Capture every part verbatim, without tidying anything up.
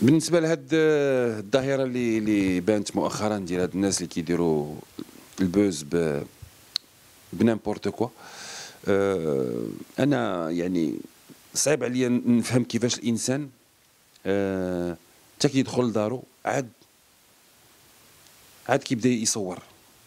بالنسبه لهاد الظاهره اللي اللي بانت مؤخرا ديال هاد الناس اللي كيديروا البوز ب بنيمبورت كوا. أه انا يعني صعيب عليا نفهم كيفاش الانسان أه حتى كيدخل لدارو عاد عاد كيبدا يصور.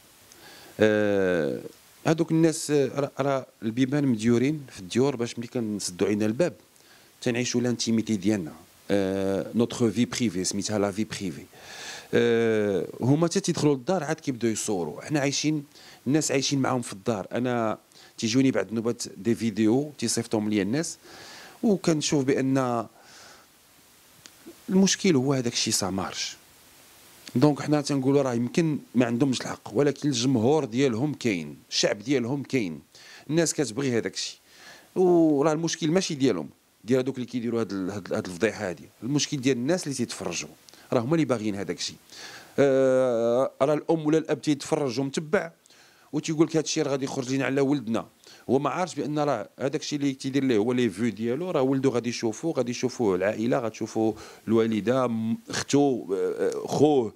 أه هادوك الناس راه راه البيبان مديورين في الديور باش ملي كنسدوا علينا الباب تنعيشوا لانتيميتي ديالنا. أه نوتخ في بريفي سميتها لا في بريفي. أه هما حتى تيدخلوا للدار عاد كيبداو يصوروا. حنا عايشين الناس عايشين معاهم في الدار. انا تيجوني بعد نوبات دي فيديو تيصيفطهم ليا الناس وكنشوف بان المشكل هو هذاك الشيء سا مارش. دونك حنا تنقولوا راه يمكن ما عندهمش الحق، ولكن الجمهور ديالهم كاين، الشعب ديالهم كاين، الناس كتبغي هذاك الشيء. وراه المشكل ماشي ديالهم ديال هذوك اللي كيديروا هاد هاد الفضيحه هذه، المشكل ديال الناس اللي تيتفرجوا، راه هما اللي باغيين هذاك الشيء. آه راه الام ولا الاب تيتفرج ومتبع وتيقول لك هذا الشيء راه غادي يخرج لينا على ولدنا، هو ما عارفش بان راه هذاك الشيء اللي تيدير ليه هو لي فيو ديالو، راه ولده غادي يشوفوه، غادي يشوفوه العائله، غتشوفوا الوالده، اختو، خوه.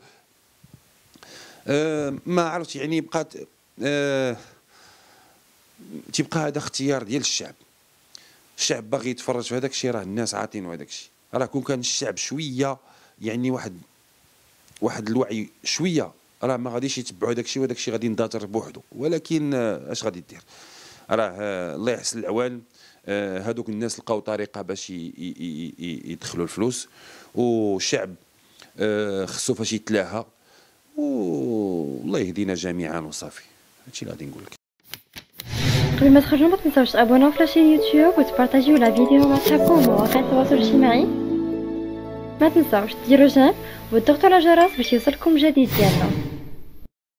آه ما عرفتش يعني بقات آه تيبقى هذا اختيار ديال الشعب. الشعب باغي يتفرج في هذاك الشيء، راه الناس عاطينو هذاك الشيء. راه كون كان الشعب شويه يعني واحد واحد الوعي شويه راه ما غاديش يتبعوا هذاك الشيء، وهذاك الشيء غادي يندثر بوحدو. ولكن آه اش غادي دير؟ راه آه الله يحسن العوان. آه هذوك الناس لقاو طريقه باش يدخلوا الفلوس، والشعب آه خصو فاش يتلاها، والله يهدينا جميعا وصافي. هادشي اللي غادي نقول لك. قبل ما تخرجوا ما تنساوش تابوناو في لاشين يوتيوب وتبارطاجيو لا فيديو مع صحابكم ومواقع التواصل الاجتماعي. ما تنساوش ديروا جيم وتضغطوا على الجرس باش يوصلكم جديد ديالنا.